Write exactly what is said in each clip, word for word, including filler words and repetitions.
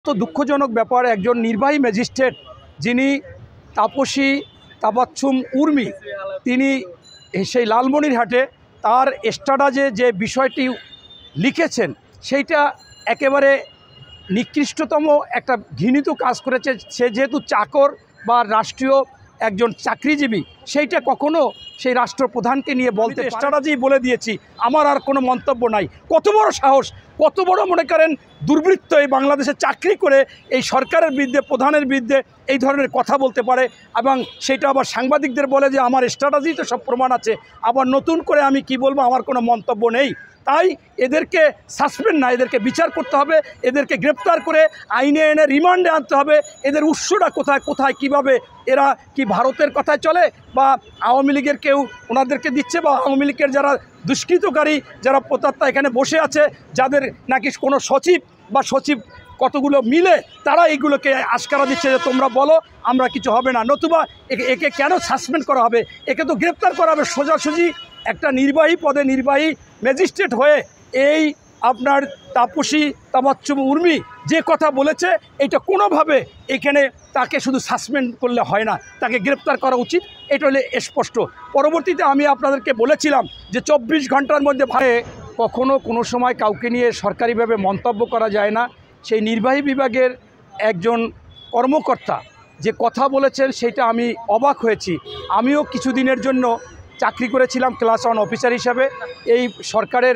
তো দুঃখজনক ব্যাপার, একজন নির্বাহী ম্যাজিস্ট্রেট যিনি তাপসী তাবাচ্ছুম উর্মি, তিনি সেই লালমনিরহাটে তার স্ট্যাটাসে যে বিষয়টি লিখেছেন সেইটা একেবারে নিকৃষ্টতম একটা ঘৃণিত কাজ করেছে। সে যেহেতু চাকর বা রাষ্ট্রীয় একজন চাকরিজীবী, সেইটা কখনো সেই রাষ্ট্রপ্রধানকে নিয়ে বলতে স্ট্যাটাসেই বলে দিয়েছি, আমার আর কোনো মন্তব্য নাই। কত বড় সাহস, কত বড় মনে করেন দুর্বৃত্ত এই বাংলাদেশে চাকরি করে এই সরকারের বিরুদ্ধে, প্রধানের বিরুদ্ধে এই ধরনের কথা বলতে পারে, এবং সেটা আবার সাংবাদিকদের বলে যে আমার স্ট্যাটাসেই তো সব প্রমাণ আছে, আবার নতুন করে আমি কি বলবো, আমার কোনো মন্তব্য নেই। তাই এদেরকে সাসপেন্ড না, এদেরকে বিচার করতে হবে, এদেরকে গ্রেপ্তার করে আইনে এনে রিমান্ডে আনতে হবে। এদের উৎসটা কোথায় কোথায় কিভাবে, এরা কি ভারতের কথায় চলে, বা আওয়ামী লীগের কেউ ওনাদেরকে দিচ্ছে, বা আওয়ামী লীগের যারা দুষ্কৃতকারী যারা প্রতাত্তা এখানে বসে আছে, যাদের নাকি কোনো সচিব বা সচিব কতগুলো মিলে তারা এইগুলোকে আশকারা দিচ্ছে যে তোমরা বলো, আমরা কিছু হবে না। নতুবা একে একে কেন সাসপেন্ড করা হবে? একে তো গ্রেপ্তার করা হবে। সোজাসুজি একটা নির্বাহী পদে নির্বাহী ম্যাজিস্ট্রেট হয়ে এই আপনার তাপসী তাবাচ্ছুম উর্মি যে কথা বলেছে, এটা কোনোভাবে এখানে তাকে শুধু সাসপেন্ড করলে হয় না, তাকে গ্রেপ্তার করা উচিত। এটা হলে স্পষ্ট। পরবর্তীতে আমি আপনাদেরকে বলেছিলাম যে চব্বিশ ঘন্টার মধ্যে ভারে কখনো কোনো সময় কাউকে নিয়ে সরকারিভাবে মন্তব্য করা যায় না। সেই নির্বাহী বিভাগের একজন কর্মকর্তা যে কথা বলেছেন সেটা আমি অবাক হয়েছি। আমিও কিছুদিনের জন্য চাকরি করেছিলাম ক্লাস ওয়ান অফিসার হিসাবে, এই সরকারের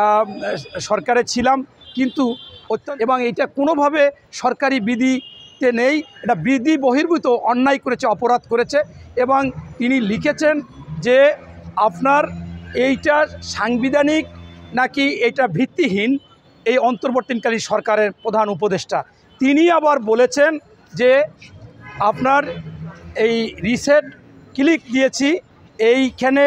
সরকারে ছিলাম, কিন্তু এবং এটা কোনোভাবে সরকারি বিধিতে নেই, এটা বিধি বহির্ভূত অন্যায় করেছে, অপরাধ করেছে। এবং তিনি লিখেছেন যে আপনার এইটা সাংবিধানিক নাকি এটা ভিত্তিহীন। এই অন্তর্বর্তীকালীন সরকারের প্রধান উপদেষ্টা তিনি আবার বলেছেন যে আপনার এই রিসেট ক্লিক দিয়েছি, এইখানে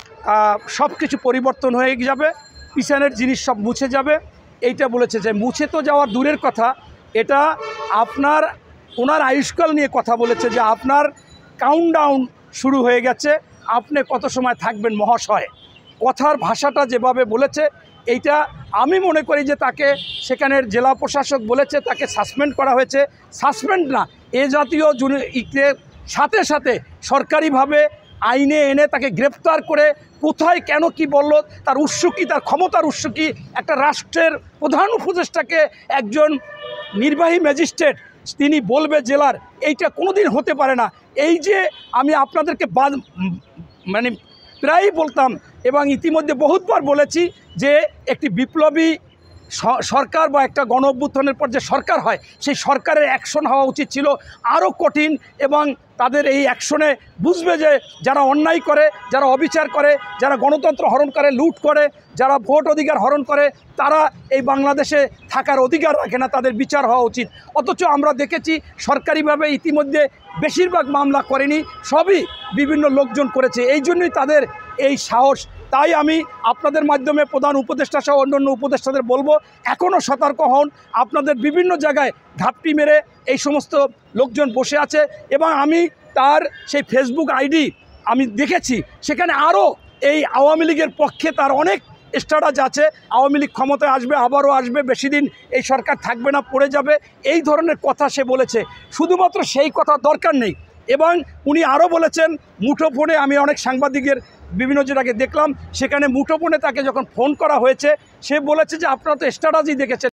সব কিছু পরিবর্তন হয়ে যাবে, পিছনের জিনিস সব মুছে যাবে। এইটা বলেছে যে মুছে তো যাওয়ার দূরের কথা, এটা আপনার ওনার আয়ুষ্কাল নিয়ে কথা বলেছে যে আপনার কাউন্টডাউন শুরু হয়ে গেছে, আপনি কত সময় থাকবেন মহাশয়। কথার ভাষাটা যেভাবে বলেছে, এইটা আমি মনে করি যে তাকে সেখানের জেলা প্রশাসক বলেছে তাকে সাসপেন্ড করা হয়েছে। সাসপেন্ড না, এ জাতীয় সাথে সাথে সরকারিভাবে আইনে এনে তাকে গ্রেপ্তার করে কোথায় কেন কি বলল, তার উৎস কী, তার ক্ষমতার উৎস কী। একটা রাষ্ট্রের প্রধান উপদেষ্টাকে একজন নির্বাহী ম্যাজিস্ট্রেট তিনি বলবে জেলার, এইটা কোনো দিন হতে পারে না। এই যে আমি আপনাদেরকে বাদ মানে প্রায়ই বলতাম এবং ইতিমধ্যে বহুতবার বলেছি যে একটি বিপ্লবী সরকার বা একটা গণ অভ্যুত্থানের পর যে সরকার হয়, সেই সরকারের অ্যাকশন হওয়া উচিত ছিল আরও কঠিন, এবং তাদের এই অ্যাকশনে বুঝবে যে যারা অন্যায় করে, যারা অবিচার করে, যারা গণতন্ত্র হরণ করে, লুট করে, যারা ভোট অধিকার হরণ করে, তারা এই বাংলাদেশে থাকার অধিকার রাখে না, তাদের বিচার হওয়া উচিত। অথচ আমরা দেখেছি সরকারিভাবে ইতিমধ্যে বেশিরভাগ মামলা করেনি, সবই বিভিন্ন লোকজন করেছে। এই জন্যই তাদের এই সাহস। তাই আমি আপনাদের মাধ্যমে প্রধান উপদেষ্টা সহ অন্যান্য উপদেষ্টাদের বলবো, এখনও সতর্ক হন। আপনাদের বিভিন্ন জায়গায় ঘাপটি মেরে এই সমস্ত লোকজন বসে আছে, এবং আমি তার সেই ফেসবুক আইডি আমি দেখেছি, সেখানে আরও এই আওয়ামী লীগের পক্ষে তার অনেক স্ট্যাটাস আছে। আওয়ামী লীগ ক্ষমতায় আসবে, আবারও আসবে, বেশি দিন এই সরকার থাকবে না, পড়ে যাবে, এই ধরনের কথা সে বলেছে। শুধুমাত্র সেই কথা দরকার নেই। এবং উনি আরও বলেছেন মুঠোফোনে, আমি অনেক সাংবাদিকের বিভিন্ন জায়গায় দেখলাম, সেখানে মুঠোফোনে তাকে যখন ফোন করা হয়েছে, সে বলেছে যে আপনারা তো স্ট্যাটাসই দেখেছেন।